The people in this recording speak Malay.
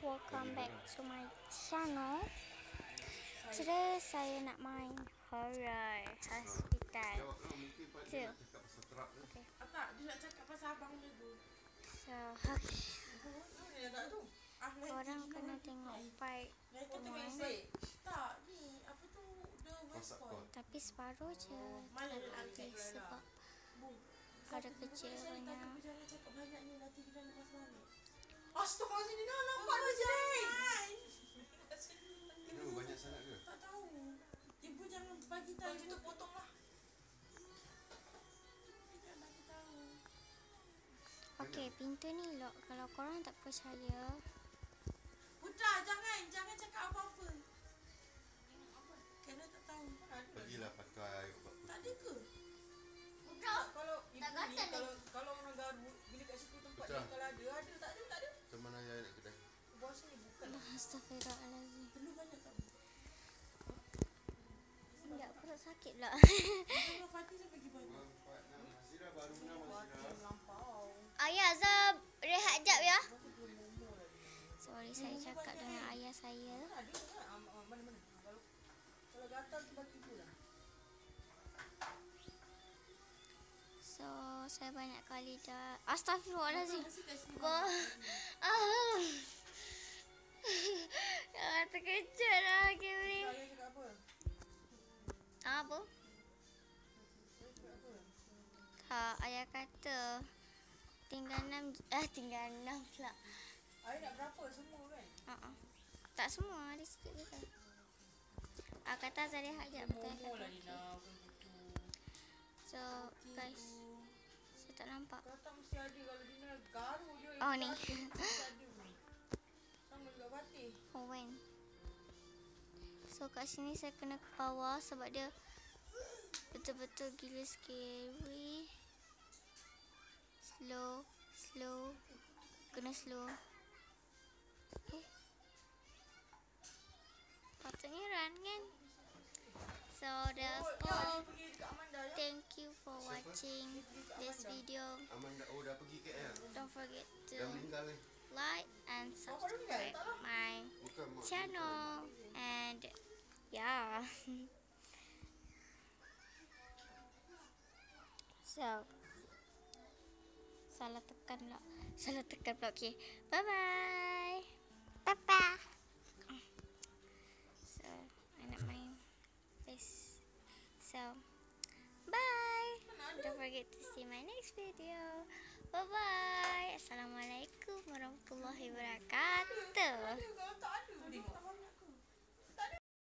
Welcome back to my channel. Today saya nak main horror hospital 2. Okay. Tak, dia nak cakap pasal abang dia tu. So, korang kena tengok part 1. Tak, ni apa tu? The West Point. Tapi separuh je. Okay, sebab ada kerja banyak. Jangan cakap banyak ni, nanti dia nak lepas balik. Astaghfirullahaladzim, Nina nampak dia Jai. Kenapa banyak sangat ke? Tak tahu. Ibu jangan bagi tahu. Bagi tu potonglah. Jangan bagi tahu. Okay, pintu ni lock. Kalau korang tak percaya, Putra, jangan cakap apa-apa. Kena tak tahu. Pergilah pakai ubat Tak ada ke? Kalau ibu ni, kalau orang garut, bila kat situ tempat Putra. dia kalau ada, tak ada. Macam mana ayah nak kedai? Bawah sini bukan. Astaghfirullahaladzim. Telur banyak tak? Sekejap, perut sakit pula. Kalau Fatih saya bagi banyak. 4, 6, Masira baru 6 Masira. Lampau. Ayah, Zab, rehat jap ya. Masih belum umur lagi. Sorry, saya cakap dengan ayah saya. Ada kan? Mana? Kalau gatal tu bagi ibu lah. So, saya banyak kali dah. Astaghfirullahaladzim. Mesti kat sini. Jangan terkejut lah, Kimli. Ayah cakap apa? Apa? Ayah cakap apa? Tak, ayah kata tinggal 6 pula. Ayah nak berapa? Semua kan? Tak semua, ada sikit juga. Kata Azhar rehat jap. Momo lah Nina. So, guys, saya tak nampak. Kata mesti ada. Kalau Nina garuk je. Oh, ni. Mesti ada. Sama juga Fatih. Oh, when? So, kat sini saya kena ke bawah sebab dia betul-betul gila scary. Slow. Kena slow. Patutnya run kan? So, that's all. Pergi dekat Amanda ya. Thank you for watching this video. Aman dah pergi KL. Don't forget to Dah meninggal ni. like and subscribe my Bukan mak. channel. And yeah. So, salah tekan pula. Okay, bye bye. So, I nak main this. So, bye. Don't forget to see my next video. Bye bye. Assalamualaikum warahmatullahi wabarakatuh.